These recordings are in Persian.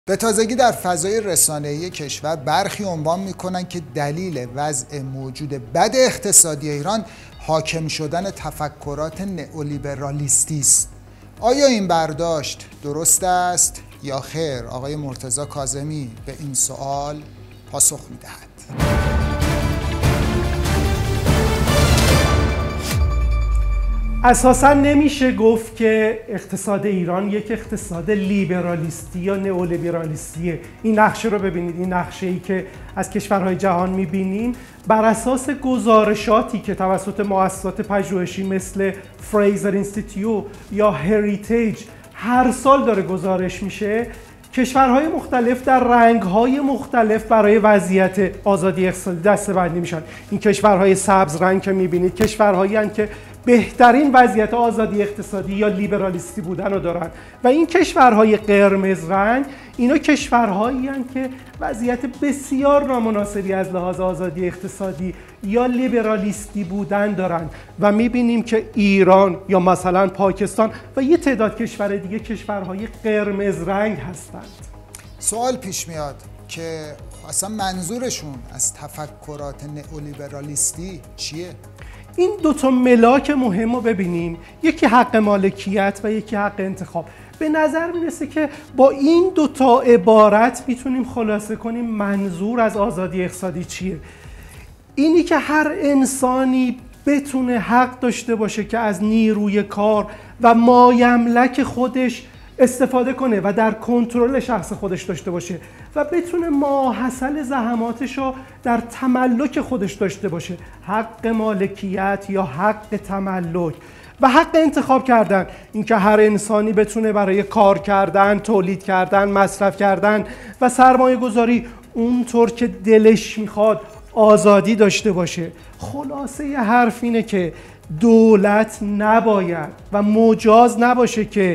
به تازگی در فضای رسانه‌ای کشور برخی عنوان می‌کنند که دلیل وضع موجود بد اقتصادی ایران حاکم شدن تفکرات نئولیبرالیستی است. آیا این برداشت درست است یا خیر؟ آقای مرتضی کاظمی به این سوال پاسخ می‌دهد. اساساً نمیشه گفت که اقتصاد ایران یک اقتصاد لیبرالیستی یا نئولیبرالیستیه. این نقشه رو ببینید، این نقشه‌ای که از کشورهای جهان میبینیم بر اساس گزارشاتی که توسط مؤسسات پژوهشی مثل فریزر اینستیتیوت یا هریتیج هر سال داره گزارش میشه، کشورهای مختلف در رنگ‌های مختلف برای وضعیت آزادی اقتصادی دسته‌بندی میشن. این کشورهای سبز رنگ که میبینید کشورهایی هستند که بهترین وضعیت آزادی اقتصادی یا لیبرالیستی بودن رو دارن و این کشورهای قرمز رنگ اینا کشورهایی هستند که وضعیت بسیار نامناسبی از لحاظ آزادی اقتصادی یا لیبرالیستی بودن دارن و میبینیم که ایران یا مثلا پاکستان و یه تعداد کشور دیگه کشورهای قرمز رنگ هستند. سوال پیش میاد که اصلا منظورشون از تفکرات نئولیبرالیستی چیه؟ این دوتا ملاک مهم رو ببینیم، یکی حق مالکیت و یکی حق انتخاب. به نظر میرسه که با این دوتا عبارت میتونیم خلاصه کنیم منظور از آزادی اقتصادی چیه. اینی که هر انسانی بتونه حق داشته باشه که از نیروی کار و مایملک خودش استفاده کنه و در کنترل شخص خودش داشته باشه و بتونه ماحصل زحماتش رو در تملک خودش داشته باشه. حق مالکیت یا حق تملک و حق انتخاب کردن، اینکه هر انسانی بتونه برای کار کردن، تولید کردن، مصرف کردن و سرمایه گذاری اونطور که دلش میخواد آزادی داشته باشه. خلاصه حرف اینه که دولت نباید و مجاز نباشه که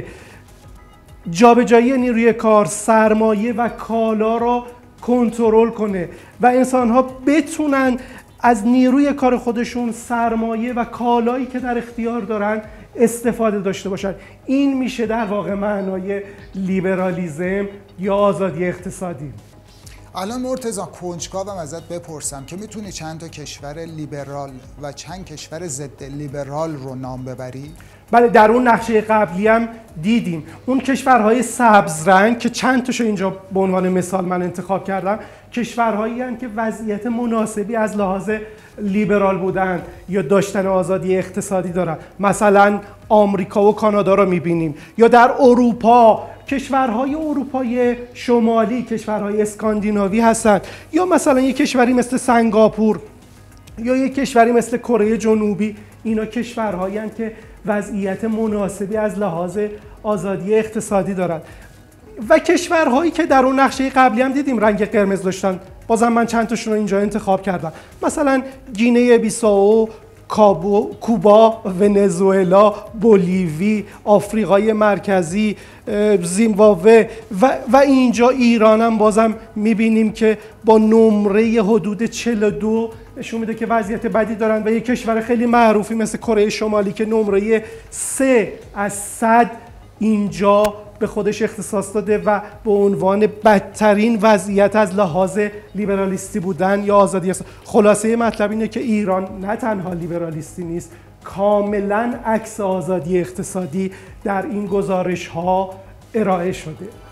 جابجایی نیروی کار، سرمایه و کالا را کنترل کنه و انسان‌ها بتونن از نیروی کار خودشون، سرمایه و کالایی که در اختیار دارن استفاده داشته باشن. این میشه در واقع معنای لیبرالیسم یا آزادی اقتصادی. الان مرتضی کنجکاوم ازت بپرسم که میتونی چند تا کشور لیبرال و چند کشور ضد لیبرال رو نام ببری؟ بله، در اون نقشه قبلی هم دیدیم اون کشورهای سبز رنگ که چند تاشو اینجا به عنوان مثال من انتخاب کردم، کشورهایی هستند که وضعیت مناسبی از لحاظ لیبرال بودن یا داشتن آزادی اقتصادی دارن. مثلا آمریکا و کانادا رو میبینیم، یا در اروپا کشورهای اروپای شمالی، کشورهای اسکاندیناوی هستند، یا مثلا یک کشوری مثل سنگاپور یا یک کشوری مثل کره جنوبی. اینا کشورهایی هستند که وضعیت مناسبی از لحاظ آزادی اقتصادی دارند. و کشورهایی که در اون نقشه قبلی هم دیدیم رنگ قرمز داشتن، بازم من چند تاشون رو اینجا انتخاب کردم. مثلا گینه بیساو، کوبا، ونزوئلا، بولیوی، آفریقای مرکزی، زیمبابوه و اینجا ایران هم بازم میبینیم که با نمره حدود 42 نشون میده که وضعیت بدی دارن و یک کشور خیلی معروفی مثل کره شمالی که نمره 3 از 100 اینجا به خودش اختصاص داده و به عنوان بدترین وضعیت از لحاظ لیبرالیستی بودن یا آزادی اقتصادی. خلاصه مطلب اینه که ایران نه تنها لیبرالیستی نیست، کاملا عکس آزادی اقتصادی در این گزارش ها ارائه شده.